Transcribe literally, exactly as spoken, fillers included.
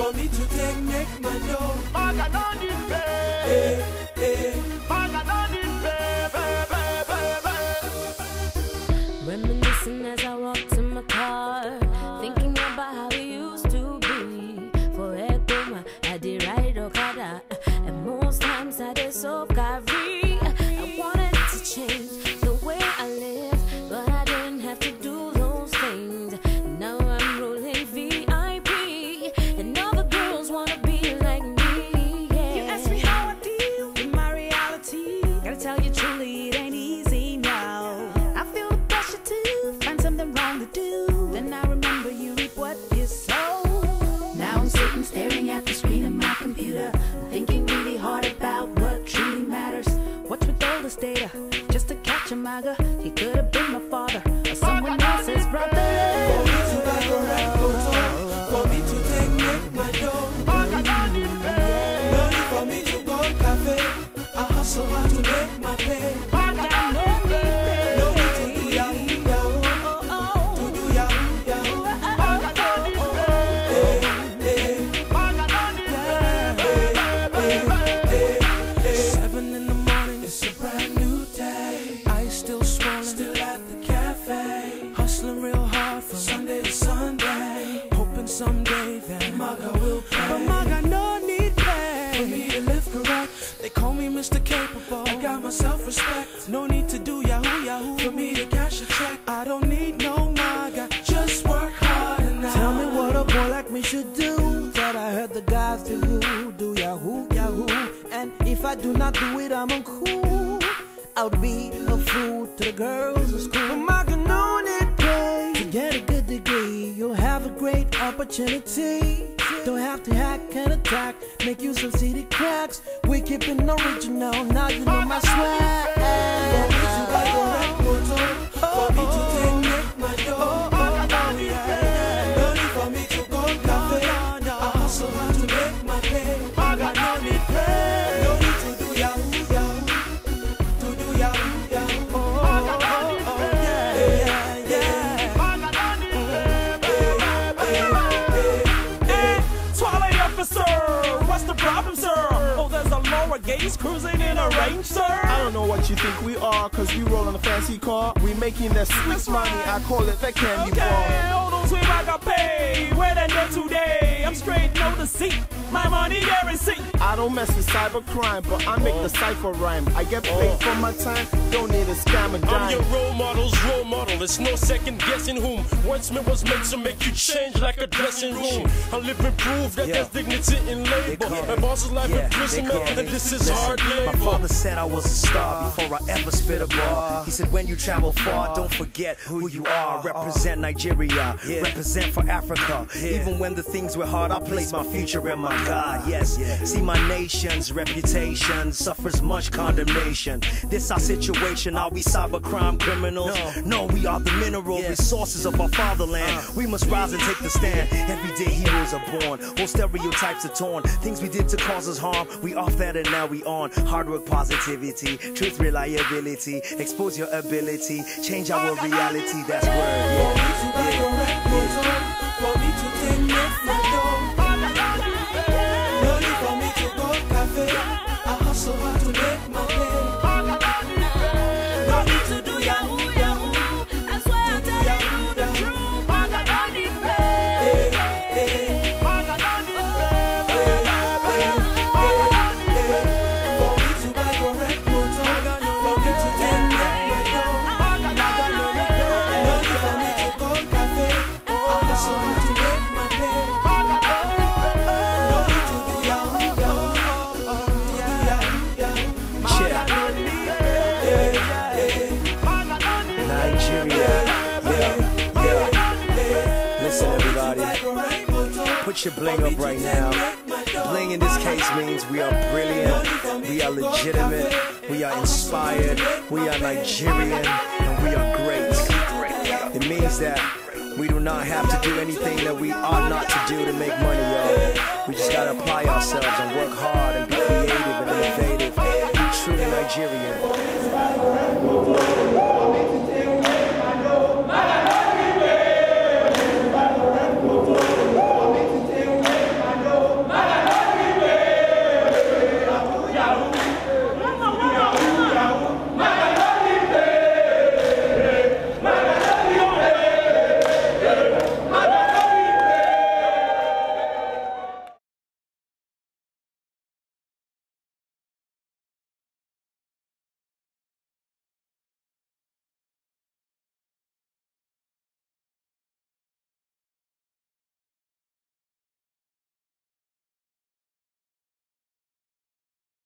for me to take, make my dough. Maga don't need pay. Hey, hey. Maga don't need pay, pay, pay, pay. Reminiscing as I walk to my car, thinking about how we used to be. For Ekuma, I did ride Okada, and most times I did so carry. I wanted to change the way I live, but I didn't have to do those things. Now I'm rolling V I P, and all the girls wanna be like me. Yeah. You ask me how I deal with my reality. Gotta tell you truly, it ain't easy now. I feel the pressure to find something wrong to do. Then I remember you reap what you sow. Now I'm sitting staring at the screen of my computer, thinking really hard about what truly matters. What's with all this data? Just to catch a maga. He could have been my father or someone else's brother. For me to buy the right photo, for me to take, make my dough. Maga don't need pay. No need for me to go cafe. I hustle hard to make my pay. Maga don't need pay. No need to do yahoo yahoo, to do yahoo yahoo. Maga don't need pay. Hey, hey. Maga don't need pay. Seven in the morning, it's a brand new day. I still swollen, still at the cafe, hustling real hard from Sunday to Sunday, hoping someday that Maga will pay. But Maga no need pay for me to live correct. They call me Mister Capable. I got my self-respect. No need to do yahoo yahoo for me to cash a check. I don't need no Maga, just work hard and I. Tell me what a boy like me should do. Thought I heard the guys do do yahoo yahoo, and if I do not do it, I'm uncool. I would be a fool to the girls in school. But Maga no need pay to get a good degree. You'll have a great opportunity. Don't have to hack and attack. Make use of C D cracks. We keep it original. Now you know my swag. For me to buy the right photo, for me to take, make my dough. No need for me to go cafe. I hustle hard to make my pay. Maga don't need pay. No need to do yahoo yahoo, to do yahoo yahoo. Maga don't need pay. Yeah, yeah. Maga don't need pay. Hey, Twilight officer, what's the problem, sir? Oh, there's a Laura Gaze cruising in a Range, sir. I don't know what you think we are, cause we roll on a fancy car. We making that sweet money, I call it that candy Okay, bar. hold on, sweet, I got paid. Where that net today? I'm straight, no deceit. My money guarantee. I don't mess with cyber crime, but I make the cipher rhyme. I get paid for my time, don't need a scam a I'm your dime. role model's role model. It's no second guessing whom. Wordsmith was meant to make you change like a dressing room. I live and prove that there's dignity in labor. My boss is life imprisonment, and this is hard My labor. father said I was a star before I ever spit a bar. He said when you travel far, don't forget who you are. Represent Nigeria, represent for Africa. Even when the things were hard, I placed my future in my God. Yes, see my nation's reputation suffers much condemnation. This our situation, are we cybercrime criminals? No, we are the mineral resources of our fatherland. We must rise and take the stand. Every day heroes are born, all stereotypes are torn. Things we did to cause us harm, we off that and now we on. Hard work, positivity, truth, reliability. Expose your ability, change our reality, that's word. For me to buy the right photo, for me to take, make my dough. No need for me to go cafe. I hustle hard to make my pay. No need to do yahoo yahoo, I swear I'll do tell you yahoo the yahoo. truth. Maga don't need pay. Hey, hey, Maga don't need hey, hey, hey. For me to buy the right photo, for me to take, make my dough. No need for me to go cafe. I hustle hard to make my pay. No need to do yahoo yahoo, to do yahoo yahoo. Nigeria, yeah, yeah. Listen, everybody, put your bling up right now. Bling in this case means we are brilliant, we are legitimate, we are inspired, we are Nigerian, and we are great. It means that we do not have to do anything that we ought not to do to make money, y'all. We just gotta apply ourselves and work hard and be creative and innovative. Be truly Nigerian.